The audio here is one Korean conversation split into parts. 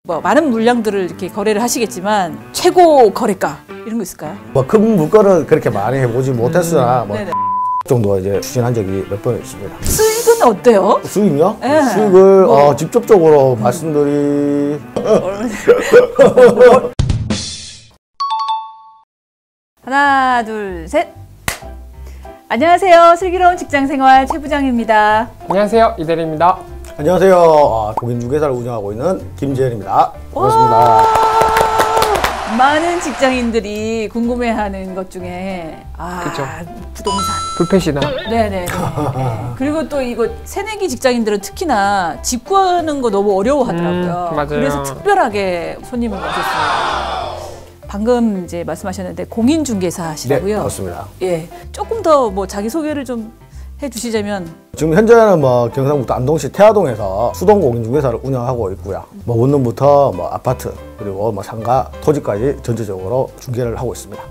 뭐 많은 물량들을 이렇게 거래를 하시겠지만 최고 거래가 이런 거 있을까요? 뭐 큰 물건은 그렇게 많이 해보지 못했으나 뭐 정도 이제 추진한 적이 몇 번 있습니다. 수익은 어때요? 수익이요? 네. 수익을 직접적으로 하나, 둘, 셋. 안녕하세요. 슬기로운 직장생활 최 부장입니다. 안녕하세요. 이대리입니다. 안녕하세요. 공인중개사를 운영하고 있는 김재현입니다. 반갑습니다. 많은 직장인들이 궁금해하는 것 중에 그쵸. 부동산. 불펜시나. 네네. 그리고 또 이거 새내기 직장인들은 특히나 집 구하는 거 너무 어려워하더라고요. 맞아요. 그래서 특별하게 손님을 모셨습니다. 방금 이제 말씀하셨는데 공인중개사시라고요. 네, 맞습니다. 예, 조금 더 뭐 자기 소개를 좀 해주시자면. 지금 현재는 뭐 경상북도 안동시 태화동에서 수동 공인중개사를 운영하고 있고요. 뭐 원룸부터 뭐 아파트 그리고 뭐 상가, 토지까지 전체적으로 중개를 하고 있습니다.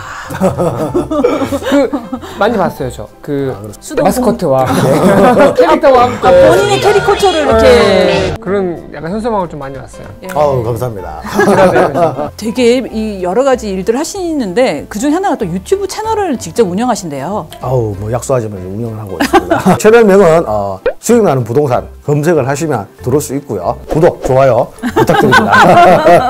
많이 봤어요, 저. 수동 마스코트와 캐릭터와 함께. 본인의 캐리커처를 이렇게. 그런 약간 현수막을 좀 많이 봤어요. 예. 아우, 감사합니다. 되게 이 여러 가지 일들을 하시는데 그중 하나가 또 유튜브 채널을 직접 운영하신대요. 아우, 뭐 약속하지만 운영을 하고 있습니다. 채널명은 수익나는 부동산 검색을 하시면 들어올 수 있고요. 구독, 좋아요 부탁드립니다.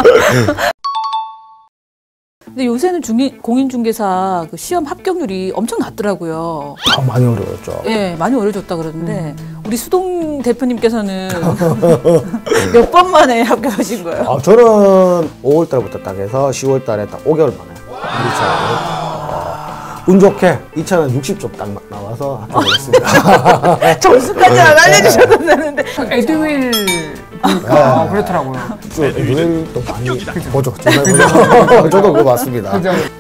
근데 요새는 공인중개사 그 시험 합격률이 엄청 낮더라고요. 많이 어려웠죠. 예, 많이 어려졌다 그러는데 우리 수동 대표님께서는 몇 번 만에 합격하신 거예요? 저는 5월 달부터 딱 해서 10월 달에 딱 5개월 만에 운 좋게 2차는 60점 딱 나와서 합격을 했습니다. 점수까지 안 알려주셔도 되는데. 에드윌 그렇더라고요. 에드윌도 많이 보죠. 저도 그거 맞습니다.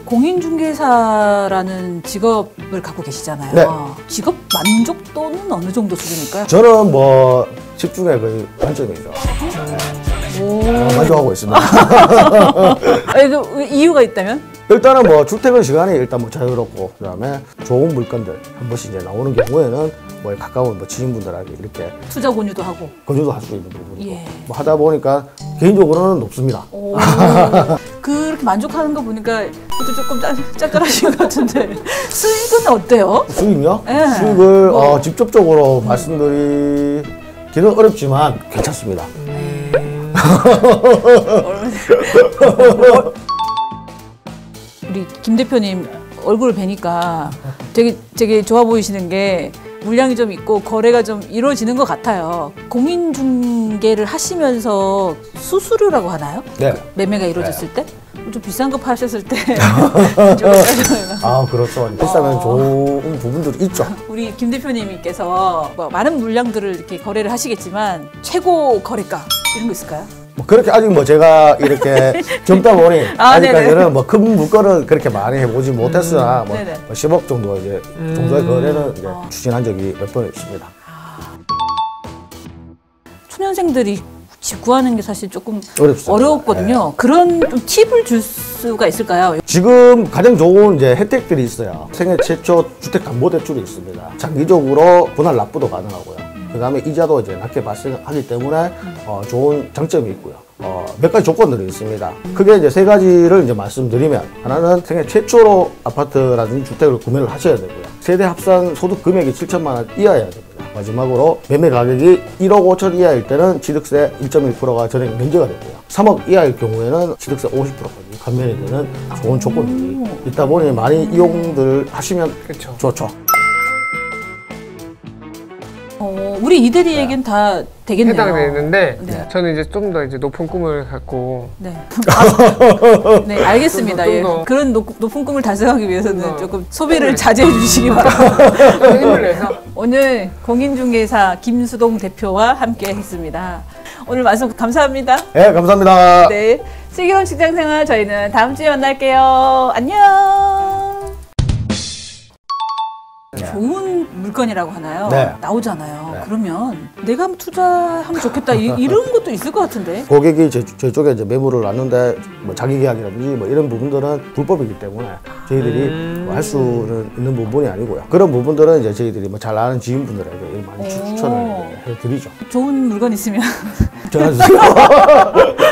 공인중개사라는 직업을 갖고 계시잖아요. 네. 직업 만족도는 어느 정도 수준일까요? 저는 뭐 10중에 거의 만점이죠. 만족하고 있습니다. 이유가 있다면? 일단은 뭐 출퇴근 시간이 일단 뭐 자유롭고 그다음에 좋은 물건들 한 번씩 이제 나오는 경우에는 뭐 가까운 뭐 지인분들에게 이렇게 투자 권유도 하고 권유도 할 수 있는 부분이고 예. 뭐 하다 보니까 개인적으로는 높습니다. 그렇게 만족하는 거 보니까 그것도 조금 짭짤하신 것 같은데 수익은 어때요? 수익이요? 네. 수익을 직접적으로 말씀드리기는 어렵지만 괜찮습니다. 우리 김 대표님 얼굴을 뵈니까 되게 좋아 보이시는 게 물량이 좀 있고 거래가 좀 이루어지는 것 같아요. 공인중개를 하시면서 수수료라고 하나요? 네. 매매가 이루어졌을 때? 좀 비싼 거 파셨을 때 그렇죠. 비싸면 좋은 부분들이 있죠. 우리 김 대표님께서 뭐 많은 물량들을 이렇게 거래를 하시겠지만 최고 거래가 이런 거 있을까요? 뭐 그렇게 아직 뭐 제가 이렇게 젊다 보니 아직까지는 뭐 큰 물건은 그렇게 많이 해보지 못했으나 뭐 10억 정도 이제 정도의 거래는 이제 추진한 적이 몇 번 있습니다. 초년생들이 집 구하는 게 사실 조금 어렵습니다. 어려웠거든요. 네. 그런 좀 팁을 줄 수가 있을까요? 지금 가장 좋은 이제 혜택들이 있어요. 생애 최초 주택담보대출이 있습니다. 장기적으로 분할 납부도 가능하고요. 그 다음에 이자도 이제 낮게 발생하기 때문에 좋은 장점이 있고요. 몇 가지 조건들이 있습니다. 크게 이제 세 가지를 이제 말씀드리면 하나는 생애 최초로 아파트라든지 주택을 구매를 하셔야 되고요. 세대 합산 소득 금액이 7천만 원 이하여야 됩니다. 마지막으로 매매 가격이 1억 5천 이하일 때는 취득세 1.1%가 전액 면제가 되고요. 3억 이하일 경우에는 취득세 50%까지 감면이 되는 좋은 조건들이 있다 보니 많이 이용들 하시면 좋죠. 우리 이대리에겐 다 되겠네요. 해당되는데 저는 이제 좀 더 이제 높은 꿈을 갖고 네, 알겠습니다. 예. 그런 높은 꿈을 달성하기 위해서는 조금 소비를 자제해 주시기 바랍니다. 힘을 내서 오늘 공인중개사 김수동 대표와 함께 했습니다. 오늘 말씀 감사합니다. 네, 감사합니다. 네, 슬기로운 직장생활 저희는 다음 주에 만날게요. 안녕. 좋은 물건이라고 하나요? 네. 나오잖아요. 네. 그러면 내가 한번 투자하면 좋겠다 이런 것도 있을 것 같은데. 고객이 저희 쪽에 이제 매물을 놨는데 뭐 자기 계약이라든지 뭐 이런 부분들은 불법이기 때문에 저희들이 뭐 할 수는 있는 부분이 아니고요. 그런 부분들은 이제 저희들이 뭐 잘 아는 지인분들에게 많이 추천을 해드리죠. 좋은 물건 있으면 전화 주세요.